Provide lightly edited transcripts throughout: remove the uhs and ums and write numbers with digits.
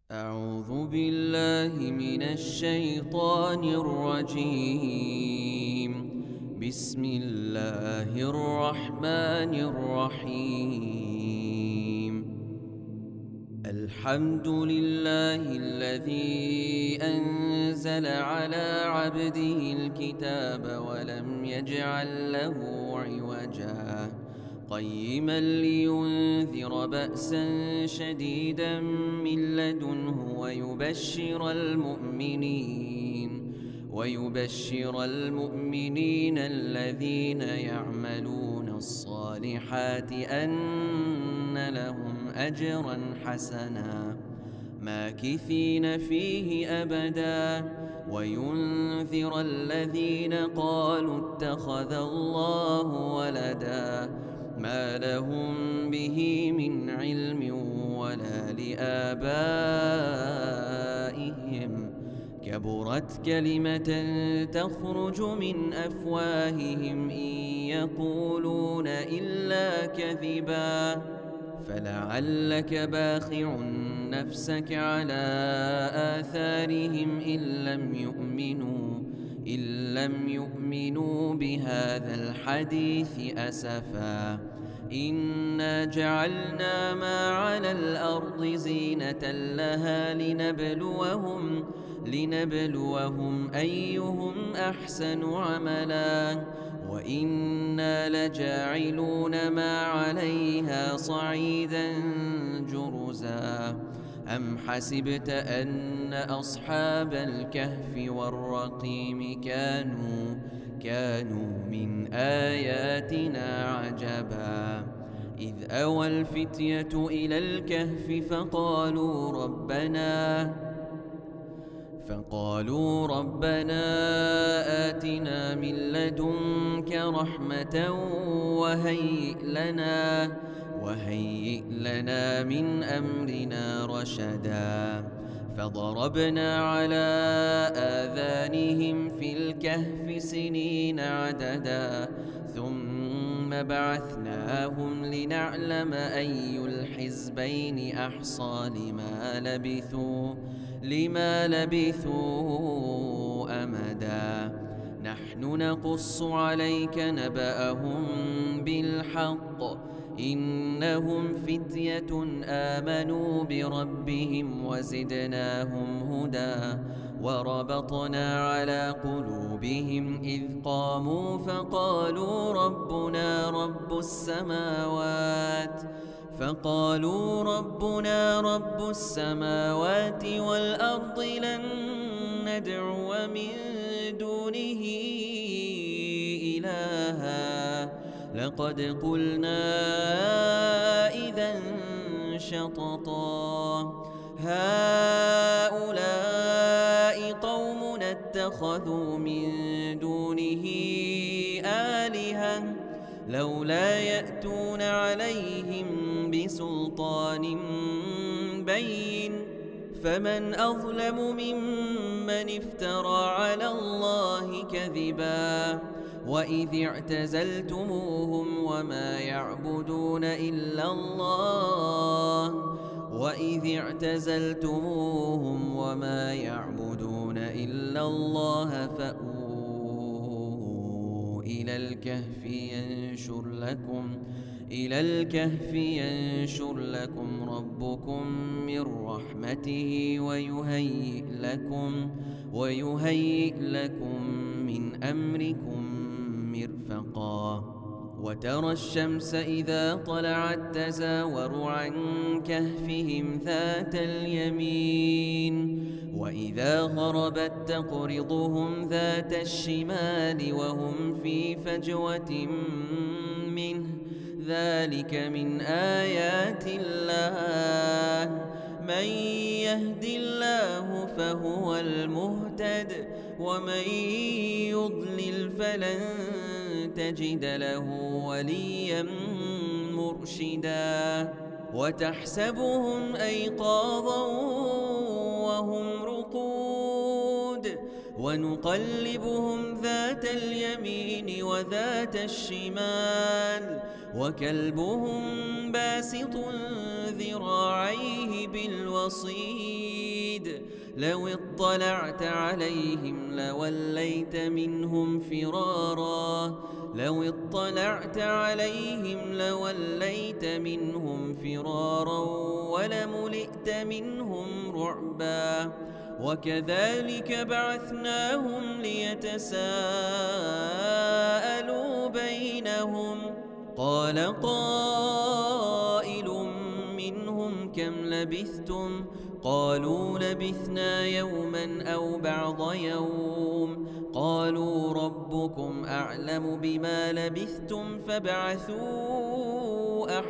أعوذ بالله من الشيطان الرجيم. بسم الله الرحمن الرحيم. الحمد لله الذي أنزل على عبده الكتاب ولم يجعل له عوجا قيما لينذر بأسا شديدا من لدنه ويبشر المؤمنين الذين يعملون الصالحات أن لهم أجرا حسنا ماكثين فيه أبدا وينذر الذين قالوا اتخذ الله ولدا ما لهم به من علم ولا لآبائهم كبرت كلمة تخرج من أفواههم إن يقولون إلا كذبا فلعلك باخع نفسك على آثارهم إن لم يؤمنوا بهذا الحديث أسفا إنا جعلنا ما على الأرض زينة لها لنبلوهم أيهم أحسن عملا وإنا لجاعلون ما عليها صعيدا جرزا أم حسبت أن أصحاب الكهف والرقيم كانوا من آياتنا عجبا إذ أوى الفتية إلى الكهف فقالوا ربنا آتنا من لدنك رحمة وهيئ لنا من أمرنا رشدا فضربنا على آذانهم في الكهف سنين عددا ثم بعثناهم لنعلم أي الحزبين أحصى لما لبثوا أمدا نحن نقص عليك نبأهم بالحق إنهم فتية آمنوا بربهم وزدناهم هدى وربطنا على قلوبهم إذ قاموا فقالوا ربنا رب السماوات والأرض لن ندعو من دونه إلها لقد قلنا إذا شططا هؤلاء قومنا اتخذوا من دونه آلهة لولا يأتون عليهم بسلطان بين فمن أظلم ممن افترى على الله كذبا وإذ اعتزلتموهم وما يعبدون إلا الله فأووا إلى الكهف ينشر لكم ربكم من رحمته ويهيئ لكم من أمركم مرفقا وترى الشمس إذا طلعت تزاور عن كهفهم ذات اليمين وإذا غربت تقرضهم ذات الشمال وهم في فجوة منه ذلك من آيات الله من يهد الله فهو المهتد ومن يضلل فلن تجد له وليا مرشدا وتحسبهم أيقاظا وهم رقود ونقلبهم ذات اليمين وذات الشمال وكلبهم باسط ذراعيه بالوصيد لو اطلعت عليهم لوليت منهم فرارا ولملئت منهم رعبا وكذلك بعثناهم ليتساءلوا بينهم قال قائل منهم كم لبثتم قالوا لبثنا يوما أو بعض يوم قالوا ربكم أعلم بما لبثتم فابعثوا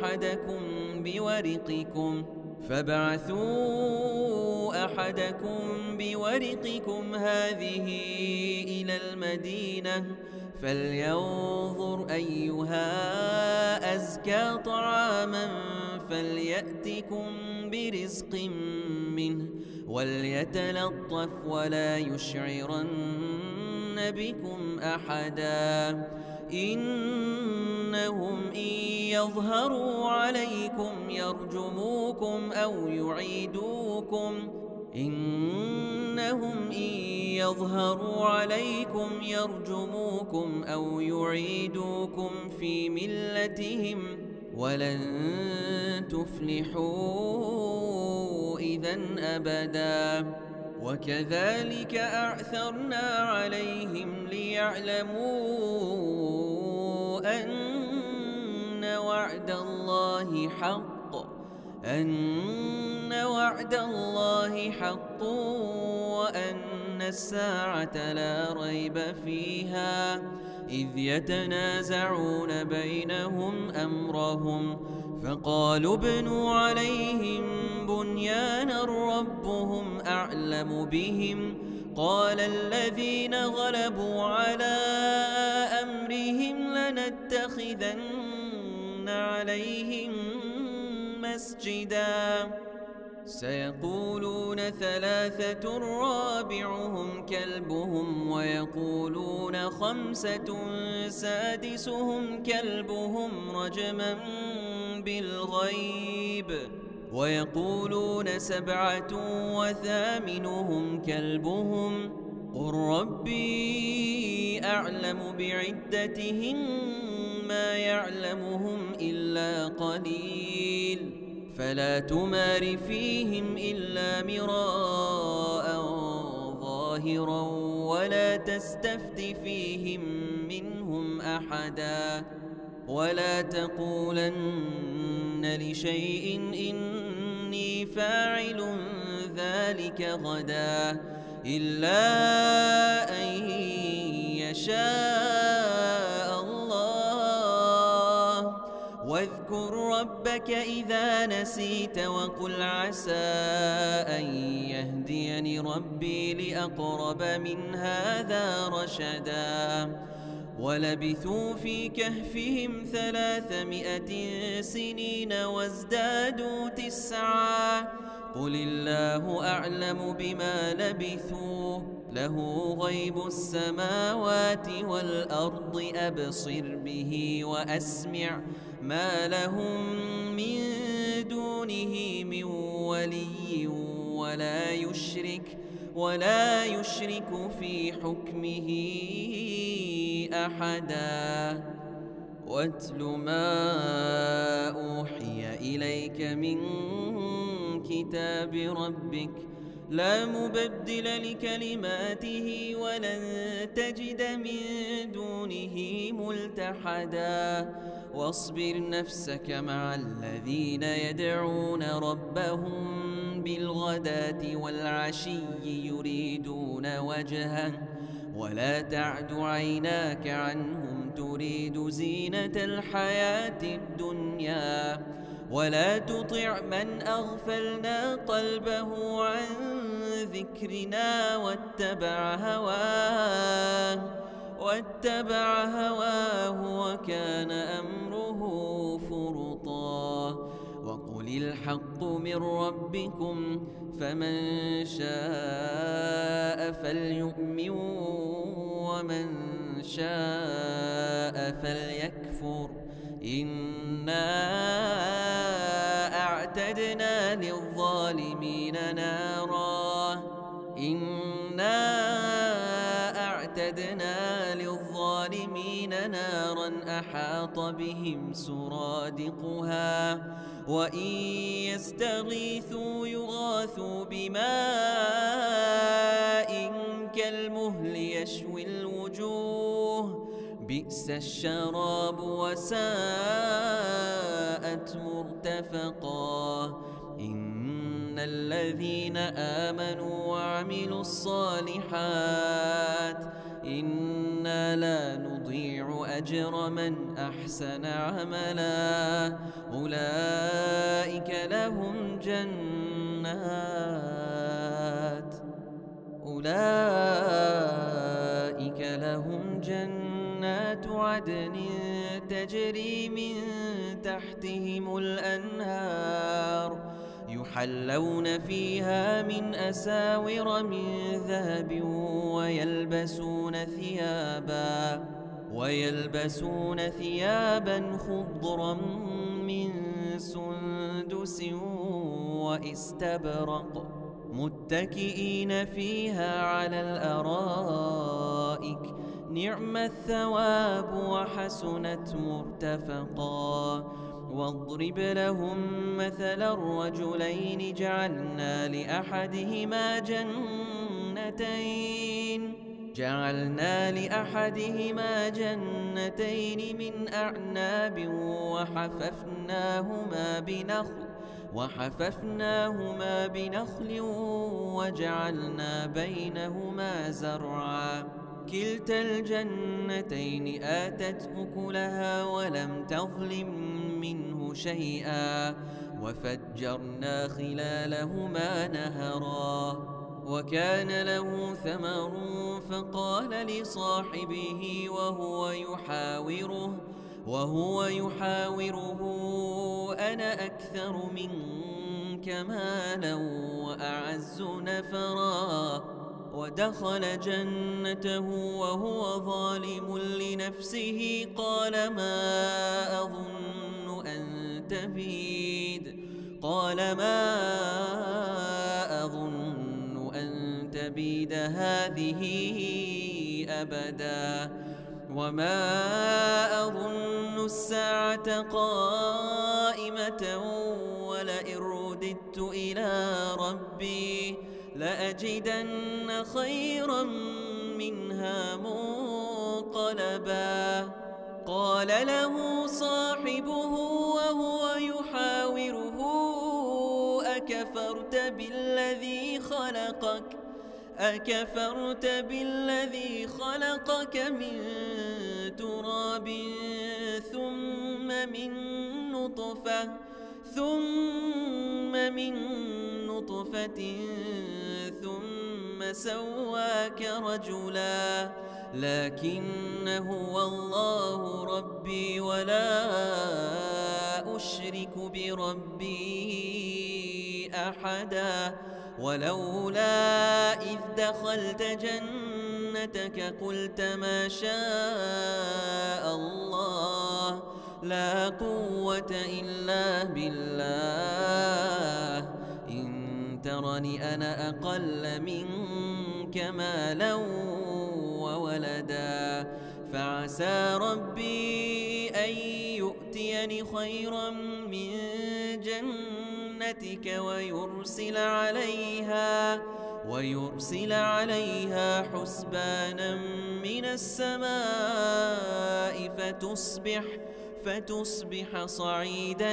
أحدكم بورقكم هذه إلى المدينة فلينظر أيها أزكى طعاما فليأتكم برزق منه وليتلطف ولا يشعرن بكم أحدا إنهم إن يظهروا عليكم يرجموكم أو يعيدوكم في ملتهم ولن تفلحوا إذن أبدا وكذلك أعثرنا عليهم ليعلموا أن وعد الله حق وأن الساعة لا ريب فيها إذ يتنازعون بينهم أمرهم فقالوا ابنوا عليهم بنيانا ربهم أعلم بهم قال الذين غلبوا على أمرهم لنتخذن عليهم مسجدا سيقولون ثلاثة رابعهم كلبهم ويقولون خمسة سادسهم كلبهم رجما بالغيب ويقولون سبعة وثامنهم كلبهم قل ربي أعلم بعدتهم ما يعلمهم إلا قليل فلا تمار فيهم إلا مراء ظاهرا ولا تستفت فيهم منهم أحدا ولا تقولن لشيء إني فاعل ذلك غدا إلا أن يشاء الله واذكر ربك إذا نسيت وقل عسى أن يهديني ربي لأقرب من هذا رشدا ولبثوا في كهفهم 300 سنين وازدادوا 9 قل الله أعلم بما لبثوا له غيب السماوات والأرض أبصر به وأسمع ما لهم من دونه من ولي ولا يشرك في حكمه أحدا واتل ما أوحي إليك من كتاب ربك لا مبدل لكلماته ولن تجد من دونه ملتحدا واصبر نفسك مع الذين يدعون ربهم بالغداة والعشي يريدون وجهه ولا تعد عيناك عنهم تريد زينة الحياة الدنيا ولا تطع من أغفلنا قلبه عن ذكرنا واتبع هواه وكان أمره فرطا وقل الحق من ربكم فمن شاء فليؤمن ومن شاء فليكفر إنا أعتدنا للظالمين نارا أحاط بهم سرادقها وإن يستغيثوا يغاثوا بماء كالمهل يشوي الوجوه بئس الشراب وساءت مرتفقا إن الذين آمنوا وعملوا الصالحات إنا لا نضيع أجر من أحسن عملا أولئك لهم جنات عدن تجري من تحتهم الأنهار يحلون فيها من أساور من ذهب ويلبسون ثيابا خضرا من سندس واستبرق متكئين فيها على الأرائك نعم الثواب وحسنت مرتفقا واضرب لهم مثل الرجلين جعلنا لأحدهما جنتين من أعناب وحففناهما بنخل وجعلنا بينهما زرعا كلتا الجنتين آتت أكلها ولم تظلم منه شيئا وفجرنا خلالهما نهرا وكان له ثمر فقال لصاحبه وهو يحاوره أنا أكثر منك مالا وأعز نفرا ودخل جنته وهو ظالم لنفسه قال ما أظن أن تبيد هذه أبدا وما أظن الساعة قائمة ولئن رددت إلى ربي لأجدن خيرا منها منقلبا قال له صاحبه وهو يحاوره أكفرت بالذي خلقك من تراب ثم من نطفة ثم سواك رجلا لكن هو الله ربي ولا أشرك بربي أحدا ولولا إذ دخلت جنتك قلت ما شاء الله لا قوة إلا بالله إن ترني أنا أقل منك مالا وولدا فعسى ربي أن يؤتيني خيرا من جنتك ويرسل عليها حسبانا من السماء فتصبح صعيدا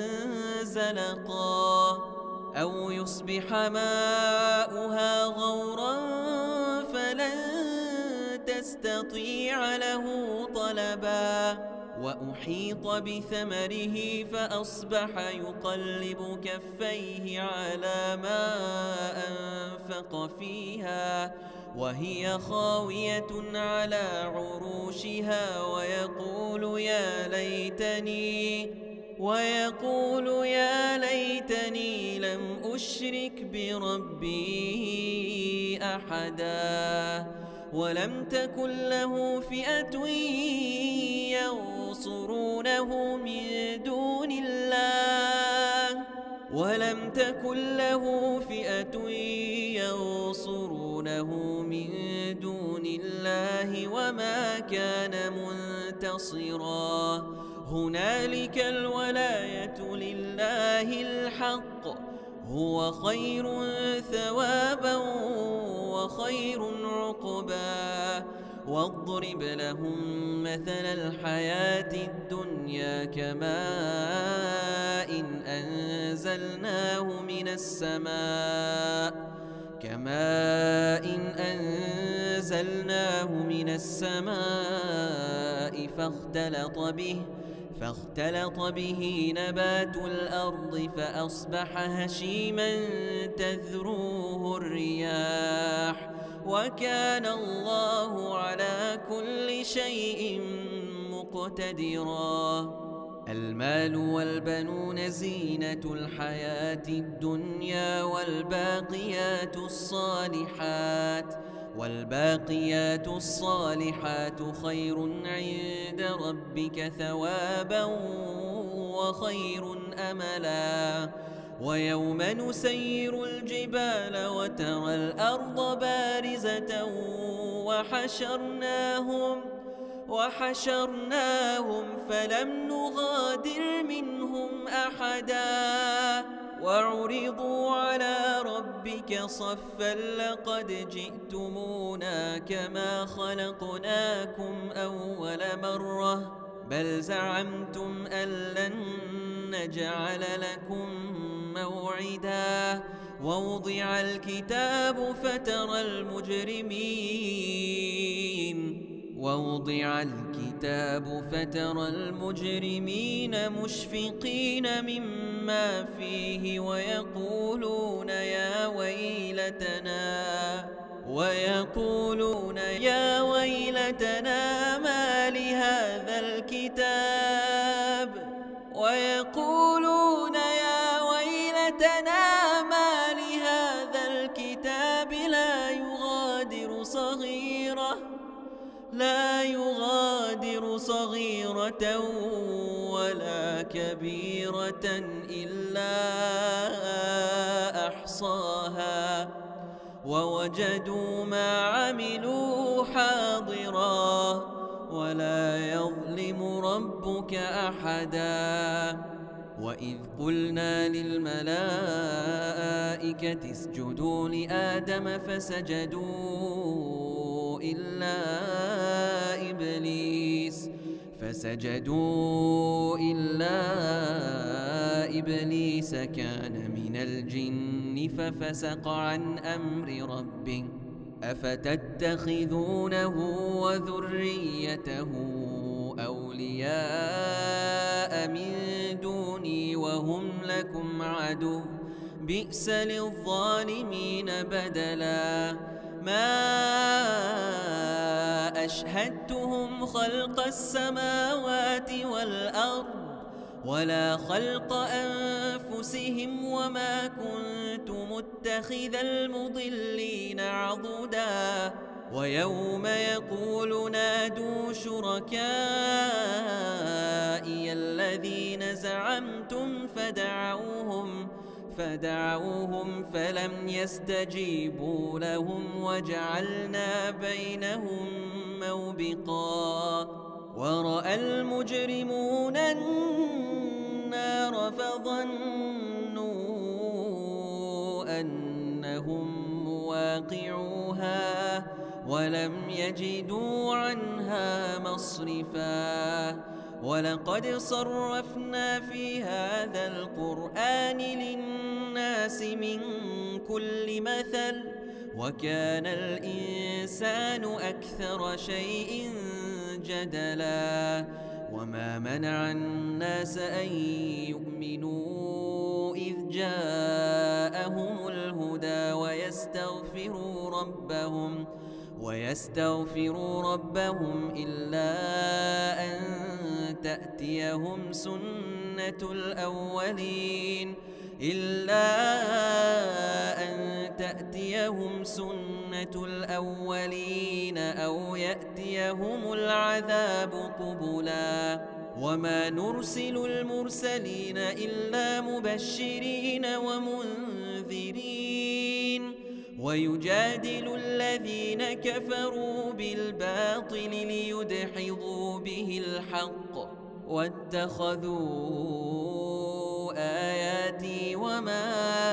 زلقا أو يصبح ماؤها غورا فلن تستطيع له طلبا وأحيط بثمره فأصبح يقلب كفيه على ما أنفق فيها وهي خاوية على عروشها ويقول يا ليتني لم أشرك بربي أحدا ولم تكن له فئة ينصرونه من دون الله ولم تكن له فئة ينصرونه من دون الله وما كان منتصرا هنالك الولاية لله الحق هو خير ثوابا وخير عقبا واضرب لهم مثل الحياة الدنيا كماء أنزلناه من السماء فاختلط به نبات الأرض فأصبح هشيما تذروه الرياح وكان الله على كل شيء مقتدرا المال والبنون زينة الحياة الدنيا والباقيات الصالحات خير عند ربك ثوابا وخير أملا ويوم نسير الجبال وترى الأرض بارزة وحشرناهم فلم نغادر منهم أحدا وعرضوا على ربك صفا لقد جئتمونا كما خلقناكم أول مرة بل زعمتم أن لن نجعل لكم موعدا ووضع الكتاب فترى المجرمين مشفقين مما فيه ويقولون يا ويلتنا ما لهذا الكتاب لا يغادر صغيرة ولا كبيرة إلا أحصاها ووجدوا ما عملوا حاضرا ولا يظلم ربك أحدا وإذ قلنا للملائكة اسجدوا لآدم فسجدوا إلا إبليس كان من الجن ففسق عن أمر ربه أفتتخذونه وذريته أولياء من دوني وهم لكم عدو بئس للظالمين بدلا ما أشهدتهم خلق السماوات والأرض ولا خلق أنفسهم وما كنت متخذ المضلين عضدا ويوم يقول نادوا شركائي الذين زعمتم فدعوهم فلم يستجيبوا لهم وجعلنا بينهم موبقا ورأى المجرمون النار فظنوا أنهم مواقعوها ولم يجدوا عنها مصرفا ولقد صرفنا في هذا القرآن للناس من كل مثل وكان الإنسان أكثر شيء جدلا وما منع الناس أن يؤمنوا إذ جاءهم الهدى ويستغفروا ربهم إلا أن تأتيهم سنة الأولين أو يأتيهم العذاب قبلا وما نرسل المرسلين إلا مبشرين ومنذرين ويجادل الذين كفروا بالباطل ليدحضوا به الحق واتخذوا آياتي وما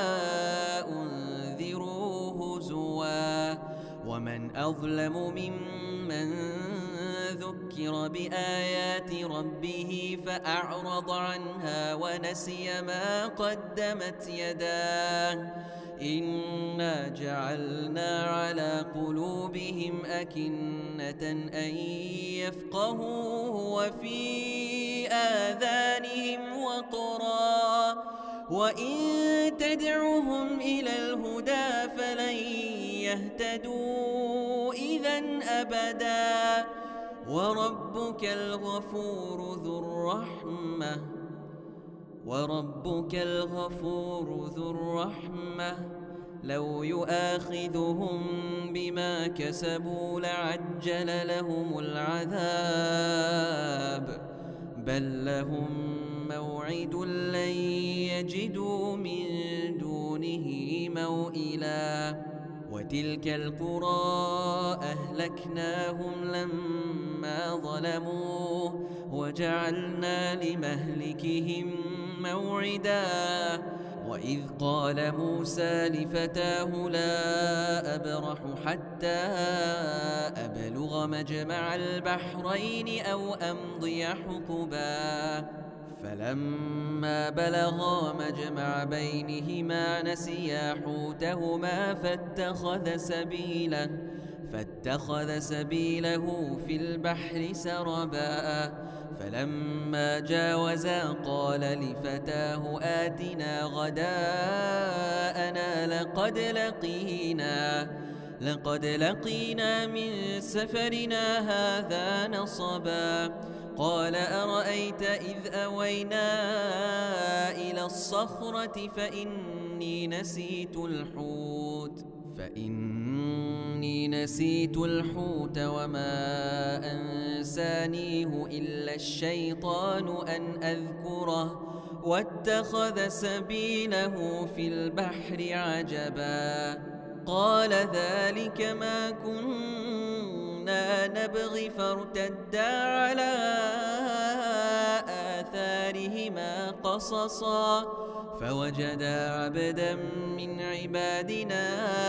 أنذروا هزوا ومن أظلم ممن ذكر بآيات ربه فأعرض عنها ونسي ما قدمت يداه إنا جعلنا على قلوبهم أكنة أن يفقهوه وفي آذانهم وقرا وإن تدعهم إلى الهدى فلن يهتدوا إذن أبدا وربك الغفور ذو الرحمة لو يؤاخذهم بما كسبوا لعجل لهم العذاب بل لهم موعد لن يجدوا من دونه موئلا وتلك القرى أهلكناهم لما ظلموا وجعلنا لمهلكهم موعدا وإذ قال موسى لفتاه لا أبرح حتى أبلغ مجمع البحرين أو أمضي حقبا فلما بلغا مجمع بينهما نسيا حوتهما فاتخذ سبيله في البحر سربا فلما جاوزا قال لفتاه آتنا غداءنا لقد لقينا من سفرنا هذا نصبا قال أرأيت إذ أوينا إلى الصخرة فإني نسيت الحوت وما أنسانيه إلا الشيطان أن أذكره واتخذ سبيله في البحر عجبا قال ذلك ما كنا نبغي فارتدا على آثارهما قصصا فوجدا عبدا من عبادنا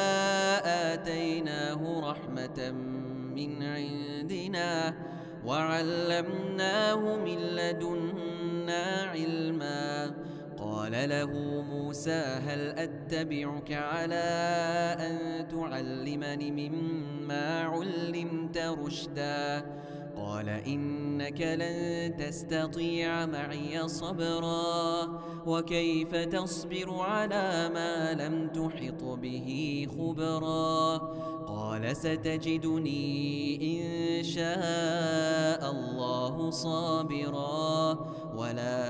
آتيناه رحمة من عندنا وعلمناه من لدنا علما قال له موسى هل أتبعك على أن تعلمني مما علمت رشدا قال إنك لن تستطيع معي صبرا وكيف تصبر على ما لم تحط به خبرا قال ستجدني إن شاء الله صابرا ولا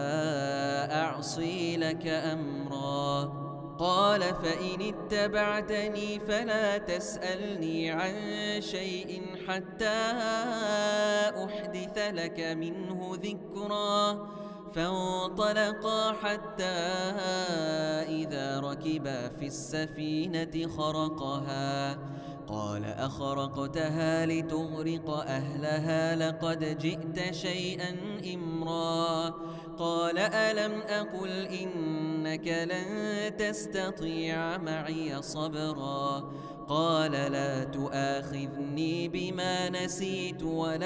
أعصي لك أمرا قال فإن اتبعتني فلا تسألني عن شيء حتى أحدث لك منه ذكرا فانطلقا حتى إذا ركبا في السفينة خرقها قال أخرقتها لتغرق أهلها لقد جئت شيئا إمرا قال ألم أقل إنك لن تستطيع معي صبرا قال لا تؤاخذني بما نسيت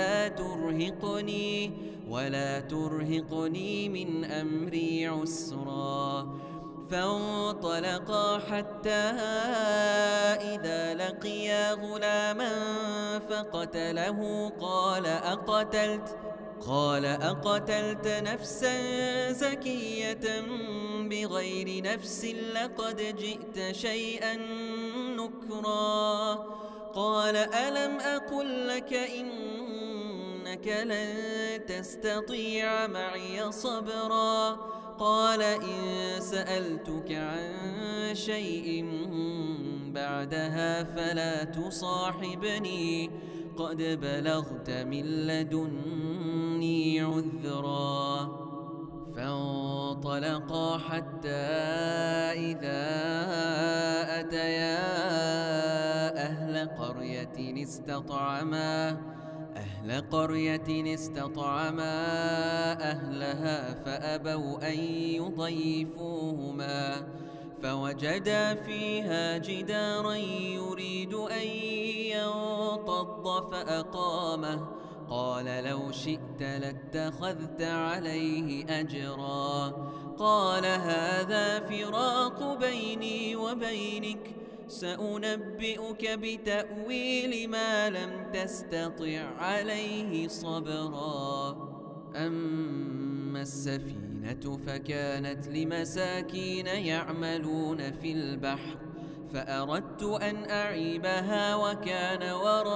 ولا ترهقني من أمري عسرا فانطلقا حتى إذا لقيا غلاما فقتله قال أقتلت نفسا زكية بغير نفس لقد جئت شيئا نكرا قال ألم أقل لك إنك لن تستطيع معي صبرا قال إن سألتك عن شيء بعدها فلا تصاحبني قد بلغت من لدني عذرا. فانطلقا حتى إذا أتيا أهل قرية استطعما أهلها فأبوا أن يضيفوهما فوجدا فيها جدارا يريد أن ينقض فأقامه. قال لو شئت لاتخذت عليه أجرا. قال هذا فراق بيني وبينك، سأنبئك بتأويل ما لم تستطع عليه صبرا. أما السفينة فكانت لمساكين يعملون في البحر فأردت أن أعيبها وكان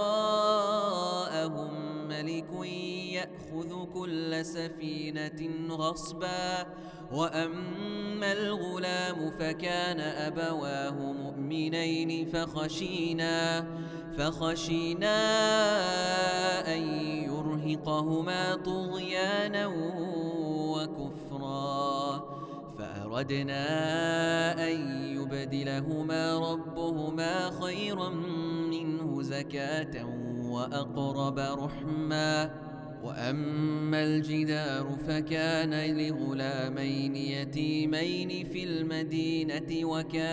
وراءهم ملك يأخذ كل سفينة غصبا. وأما الغلام فكان أبواه مؤمنين فخشينا أن يرهقهما طغيانا وكفرا. فأردنا أن يبدلهما ربهما خيرا منه زكاة وأقرب رحما. وأما الجدار فكان لغلامين يتيمين في المدينة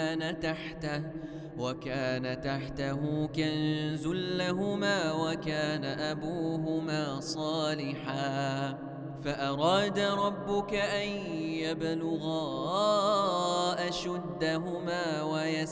وكان تحته كنز لهما وكان أبوهما صالحا. فأراد ربك أن يبلغا أشدهما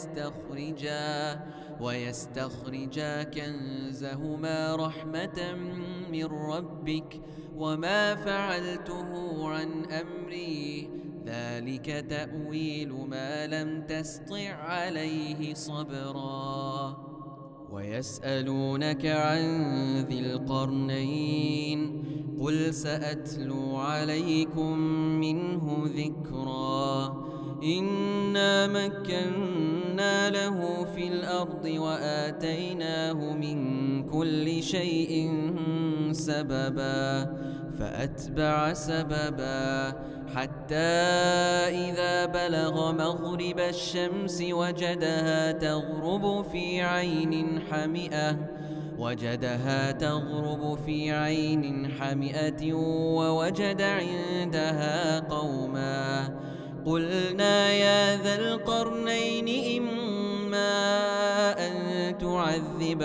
ويستخرجا كنزهما رحمة من ربك وما فعلته عن أمري، ذلك تأويل ما لم تسطع عليه صبرا. ويسألونك عن ذي القرنين قل سأتلو عليكم منه ذكرا. إنا مكنا له في الأرض وآتيناه من كل شيء سببا. فأتبع سببا حتى إذا بلغ مغرب الشمس وجدها تغرب في عين حمئة ووجد عندها قوما. قلنا يا ذا القرنين إما أن تعذب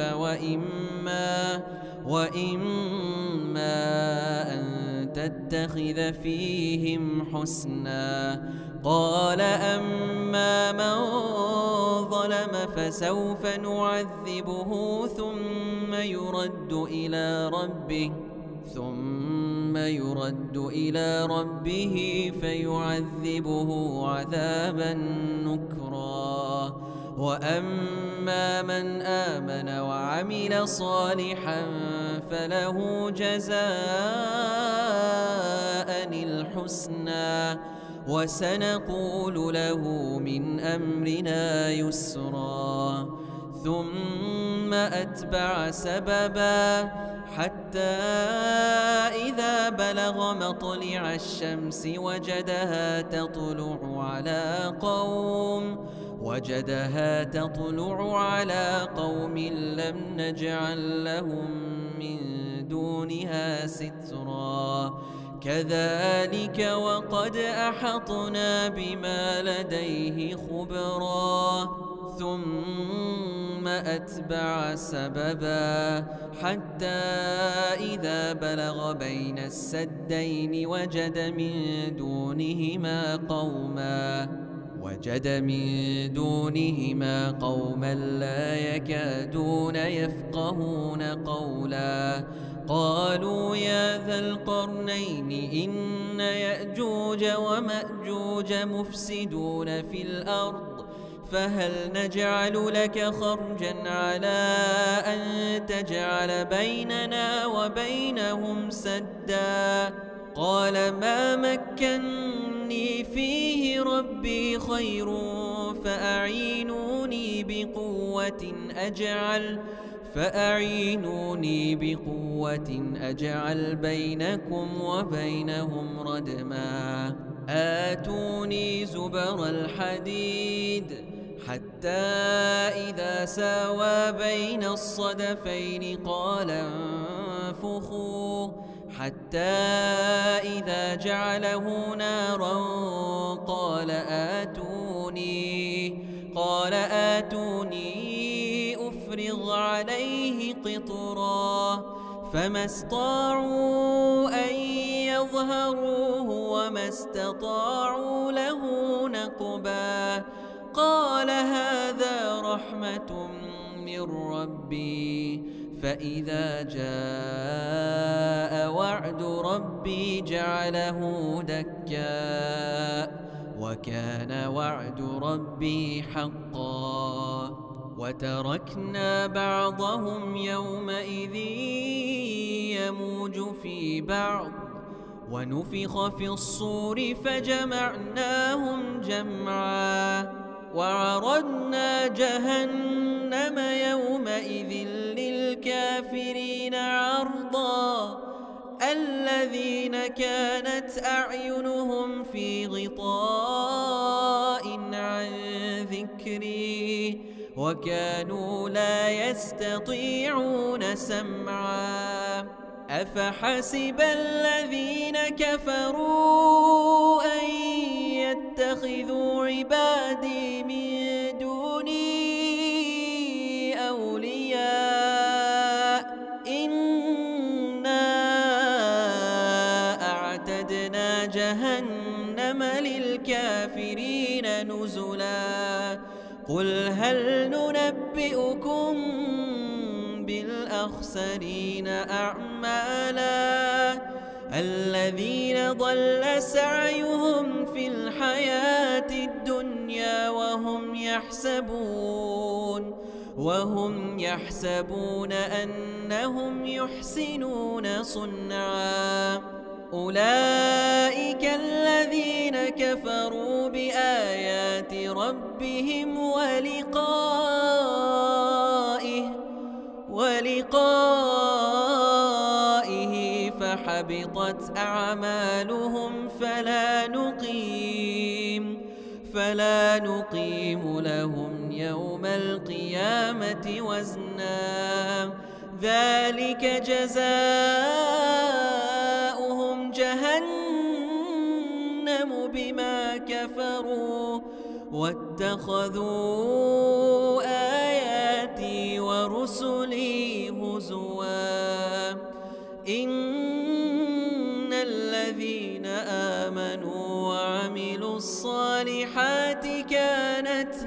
وإما أن تتخذ فيهم حسنا. قال أما من ظلم فسوف نعذبه ثم يرد إلى ربه فيعذبه عذابا نكرا. وأما من آمن وعمل صالحا فله جزاء الحسنى وسنقول له من أمرنا يسرا. ثم أتبع سببا حتى إذا بلغ مطلع الشمس وجدها تطلع على قوم لم نجعل لهم من دونها سترا. كذلك وقد أحطنا بما لديه خبرا. ثم أتبع سببا حتى إذا بلغ بين السدين وجد من دونهما قوما لا يكادون يفقهون قولا. قالوا يا ذا القرنين إن يأجوج ومأجوج مفسدون في الأرض فهل نجعل لك خرجا على أن تجعل بيننا وبينهم سدا. قال ما مكني فيه ربي خير فأعينوني بقوة فأعينوني بقوة أجعل بينكم وبينهم ردما آتوني زبر الحديد حتى إذا ساوى بين الصدفين قال انفخوا حتى إذا جعله نارا قال آتوني أفرغ عليه قطرا فما استطاعوا أن يظهروه وما استطاعوا له نقبا قال هذا رحمة من ربي فإذا جاء وعد ربي جعله دكا وكان وعد ربي حقا وتركنا بعضهم يومئذ يموج في بعض ونفخ في الصور فجمعناهم جمعا وعرضنا جهنم يومئذ للكافرين عرضا الذين كانت أعينهم في غطاء عن ذكري وكانوا لا يستطيعون سمعا أفحسب الذين كفروا أن يتخذوا عبادي من دوني أولياء إنا أعتدنا جهنم للكافرين نزلا قل هل ننبئكم بالأخسرين أعمالا الذين ضل سعيهم في الحياة الدنيا وهم يحسبون أنهم يحسنون صنعا أولئك الذين كفروا بآيات ربهم ولقائه فحبطت أعمالهم فلا نقيم لهم يوم القيامة وزنا ذلك جزاؤهم جهنم بما كفروا واتخذوا آياتي ورسلي هزوا إن الذين آمنوا وعملوا الصالحات كانت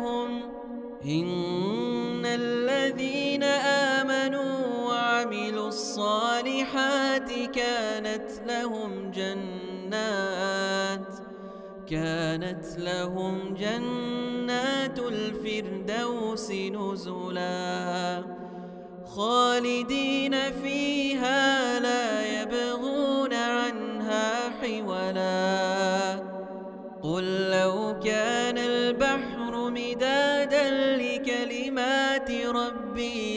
لهم جنات الفردوس نزلا خالدين فيها لا يبغون عنها حولا قل لو كان البحر مدادا لكلمات ربي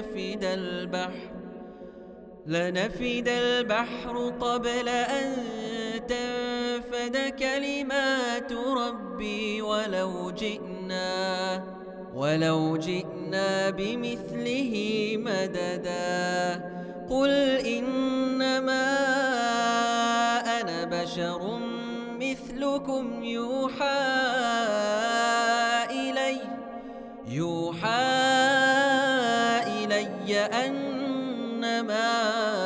لنفد البحر قبل أن تنفد كلمات ربي ولو جئنا بمثله مددا قل إنما أنا بشر مثلكم يوحى إلي أنما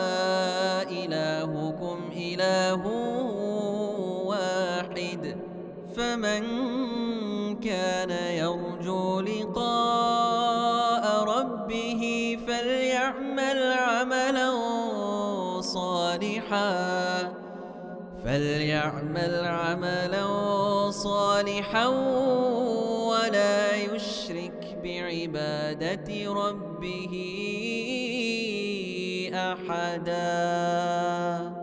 إلهكم إله واحد فمن كان يرجو لقاء ربه فليعمل عملا صالحا ولا يشرك بعبادة ربه أحدا.